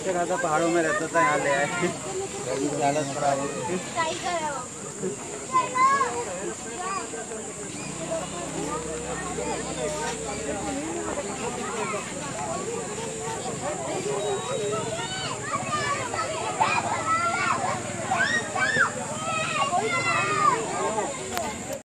बच्चे कहा था पहाड़ों में रहता था, यहाँ ले आए। हालत खराब हो गई।